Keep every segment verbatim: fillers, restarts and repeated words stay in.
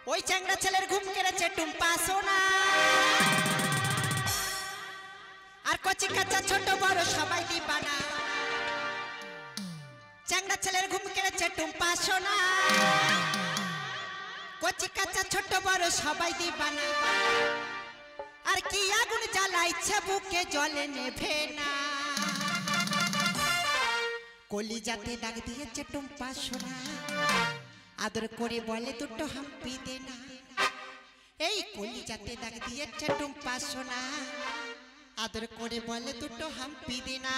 ওই চ্যাংড়া ছেলের ঘুম কেড়েছে টুম্পা সোনা আর কচি কাঁচা ছোট বড় সবাই দিবানা চ্যাংড়া ছেলের ঘুম কেড়েছে টুম্পা সোনা কচি কাঁচা ছোট বড় সবাই দিবানা আর কি আগুন জ্বালাইছে বুকে জলে নেভে না কলিজাতে দাগ দিয়েছে টুম্পা সোনা আদর করে বলে দুটো হাম্পি দে না এই কলিজাতে দাগ দিয়েছে টুম্পা সোনা আদর করে বলে দুটো হাম্পি দে না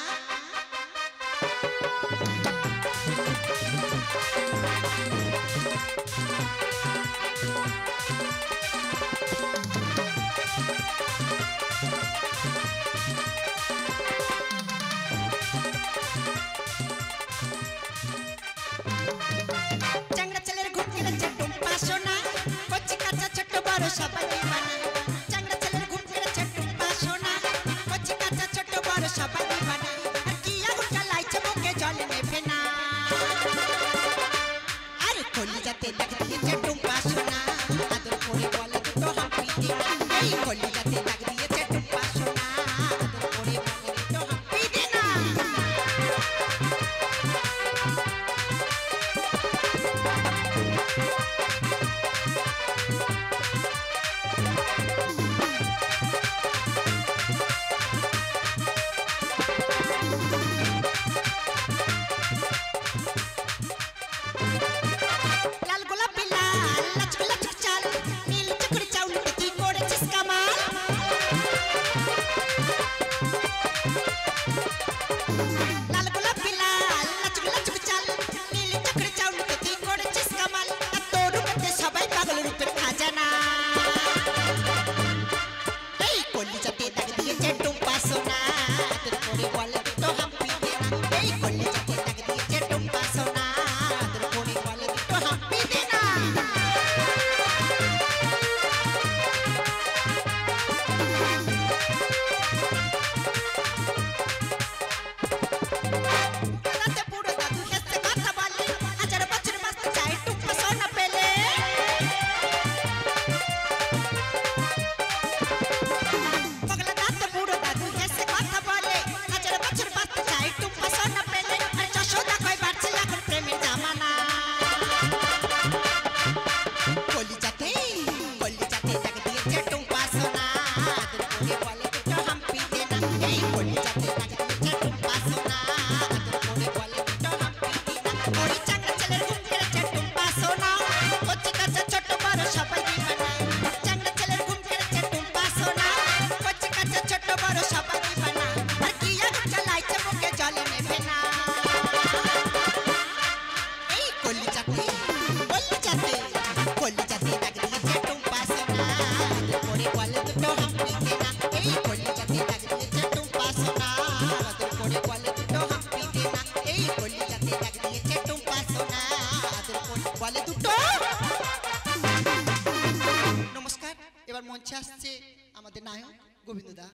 সবাই দিবানা চ্যাংড়া ছেলের ঘুম কেড়েছে টুম্পা সোনা কচি কাঁচা ছোট বড় সবাই দিবানা আর কি আগুন জ্বালাইছে বুকে জল নেভে না আরে কলিজাতে দাগ দিয়েছে টুম্পা সোনা আদর করে বলে দুটো হাম্পি দে না এই কলিজাতে দাগ দিয়েছে টুম্পা সোনা আদর করে বলে দুটো হাম্পি দে না নমস্কার এবার মঞ্চে আসছে আমাদের নায়ক গোবিন্দ দা।